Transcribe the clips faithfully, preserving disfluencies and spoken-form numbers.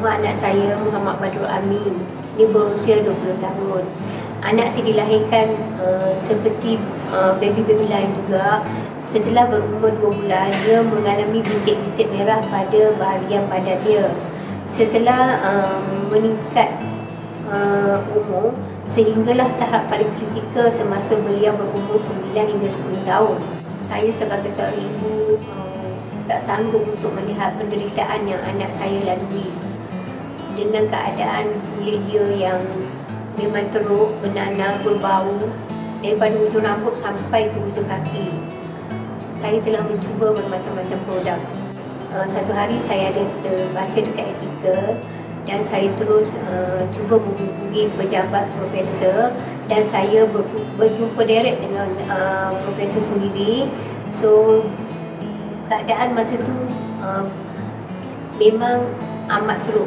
Nama anak saya Muhammad Badrul Amin. Dia berusia dua puluh tahun. Anak saya dilahirkan uh, seperti uh, baby-baby lain juga. Setelah berumur dua bulan, dia mengalami bintik-bintik merah pada bahagian badan dia. Setelah uh, meningkat uh, umur, sehinggalah tahap paling kritikal semasa beliau berumur sembilan hingga sepuluh tahun. Saya sebagai seorang ibu uh, tak sanggup untuk melihat penderitaan yang anak saya lalui. Dengan keadaan kulit dia yang memang teruk, bernanah, berbau daripada ujung rambut sampai ke ujung kaki. Saya telah mencuba bermacam-macam produk. Uh, satu hari saya ada terbaca dekat artikel dan saya terus uh, cuba menghubungi pejabat profesor dan saya ber, berjumpa direct dengan uh, profesor sendiri. So keadaan masa tu uh, memang amat teruk.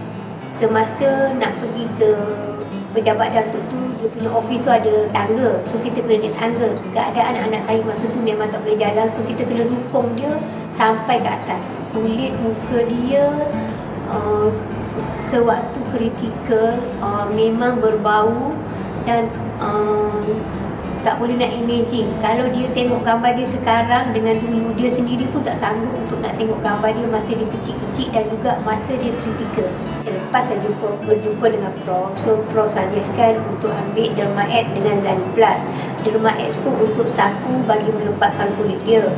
Semasa nak pergi ke pejabat datuk tu, dia punya office tu ada tangga, so kita kena naik tangga. Keadaan anak saya masa tu memang tak boleh jalan, so kita kena dukung dia sampai ke atas. Kulit muka dia uh, sewaktu kritikal, uh, memang berbau dan uh, tak boleh nak imagine. Kalau dia tengok gambar dia sekarang dengan dulu, dia sendiri pun tak sanggup untuk nak tengok gambar dia masa dia kecil-kecil dan juga masa dia kritikal. Lepas saya jumpa, berjumpa dengan Prof, so Prof suggestkan untuk ambil Derma-X dengan Zaniplas. Derma-X tu untuk sapu bagi melembabkan kulit dia.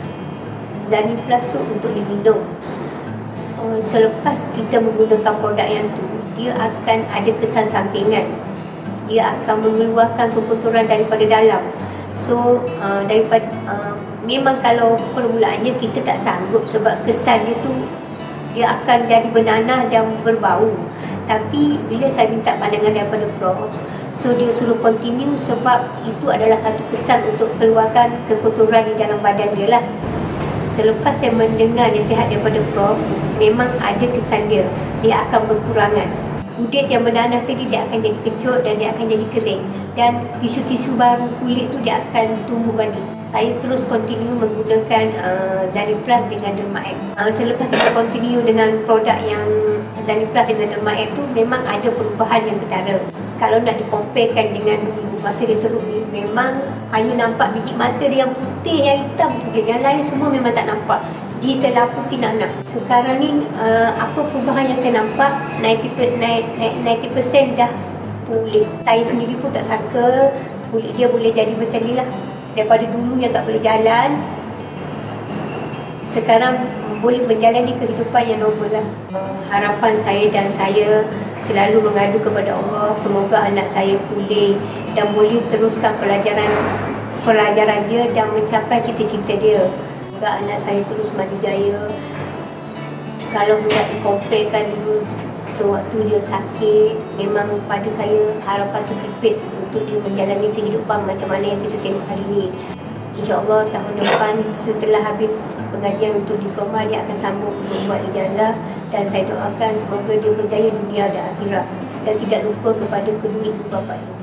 Zaniplas tu untuk diminum. Uh, selepas kita menggunakan produk yang tu, dia akan ada kesan sampingan. Dia akan mengeluarkan kekotoran daripada dalam. So uh, daripada uh, memang kalau permulaannya kita tak sanggup sebab kesan dia tu dia akan jadi bernanah dan berbau. Tapi bila saya minta pandangan daripada Prof, so dia suruh continue sebab itu adalah satu kesan untuk keluarkan kekotoran di dalam badan dia lah. Selepas saya mendengar nasihat daripada Prof, memang ada kesan dia, dia akan berkurangan. Kudis yang bernanah tadi dia akan jadi kecut dan dia akan jadi kering. Dan tisu-tisu baru kulit tu dia akan tumbuh balik. Saya terus continue menggunakan uh, Zaniplas dengan Derma-X. Uh, selepas kita continue dengan produk yang Zaniplas dengan Derma-X tu, memang ada perubahan yang ketara. Kalau nak dikomparekan dengan dulu masa dia teruk ni, memang hanya nampak biji mata dia yang putih, yang hitam tu je. Yang lain semua memang tak nampak. Diselaputi nak-nak. Sekarang ni uh, apa perubahan yang saya nampak, ninety percent dah pulih. Saya sendiri pun tak sangka kulit dia boleh jadi macam ni lah. Daripada dulu yang tak boleh jalan, sekarang boleh menjalani kehidupan yang normal lah. Uh, harapan saya dan saya selalu mengadu kepada Allah, semoga anak saya pulih dan boleh teruskan pelajaran pelajaran dia dan mencapai cita-cita dia. Semoga anak saya terus maju jaya. Kalau nak dikomparekan dulu sewaktu dia sakit, memang pada saya harapan tu tipis untuk dia menjalani kehidupan macam mana yang kita tengok hari ni. InsyaAllah tahun depan setelah habis pengajian untuk diploma, dia akan sambung untuk buat ijazah dan saya doakan semoga dia berjaya dunia dan akhirat dan tidak lupa kepada kedua ibu bapa dia.